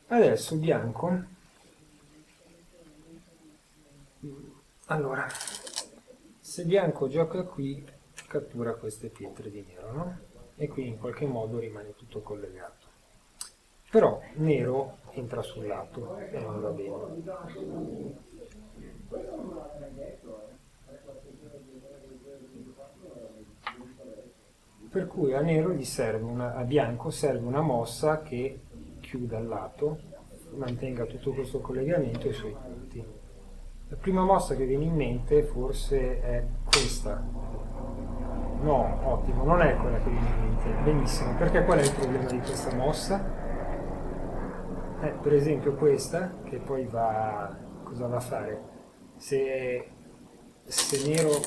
Adesso bianco, allora, se bianco gioca qui, cattura queste pietre di nero, no? E qui in qualche modo rimane tutto collegato. Però nero entra sul lato e non va bene. Per cui a nero gli serve a bianco serve una mossa che chiuda il lato, mantenga tutto questo collegamento e i suoi punti. La prima mossa che viene in mente forse è questa. No, ottimo, non è quella che viene in mente. Benissimo, perché qual è il problema di questa mossa? Per esempio questa, che poi va... cosa va a fare? Se nero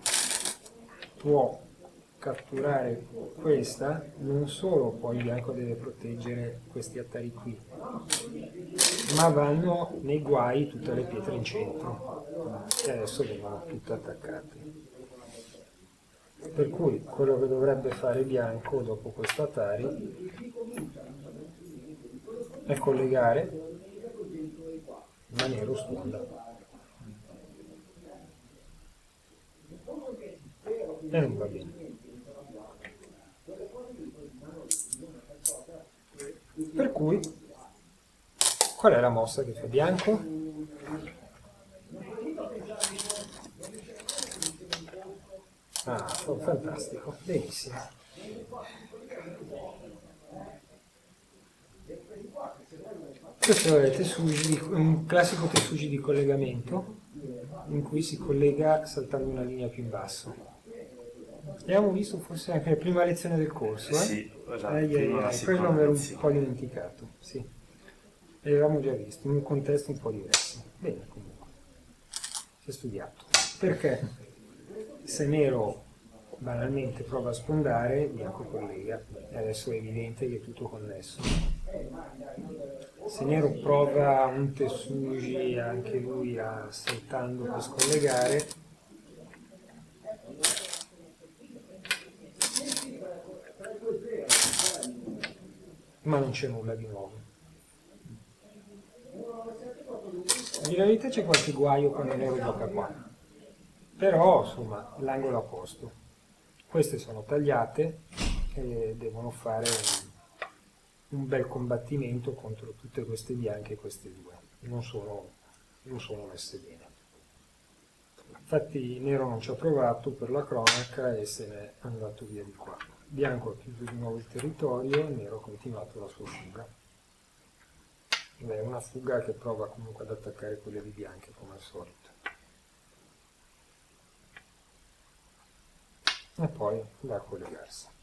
può catturare questa, non solo poi il bianco deve proteggere questi attari qui, ma vanno nei guai tutte le pietre in centro, che adesso vengono tutte attaccate. Per cui quello che dovrebbe fare bianco dopo questo Atari è collegare, ma nero sponda. E non va bene. Per cui, qual è la mossa che fa bianco? Ah, fantastico, benissimo. Questo è un classico Tesuji di collegamento in cui si collega saltando una linea più in basso. Abbiamo visto forse anche la prima lezione del corso, Sì, esatto, prima la quello seconda mi ero un po' lezione. dimenticato, sì. L'avevamo già visto, in un contesto un po' diverso. Bene, comunque, si è studiato. Perché se nero banalmente prova a sfondare, bianco collega, e adesso è evidente che è tutto connesso. Se nero prova un Tesuji, anche lui saltando per scollegare, ma non c'è nulla di nuovo. In verità c'è qualche guaio quando nero gioca qua, però insomma l'angolo a posto. Queste sono tagliate e devono fare un bel combattimento contro tutte queste bianche e queste due. Non sono messe bene. Infatti nero non ci ha provato per la cronaca e se n'è andato via di qua. Bianco ha chiuso di nuovo il territorio, nero ha continuato la sua fuga. È una fuga che prova comunque ad attaccare quelle di bianche come al solito. E poi va a collegarsi.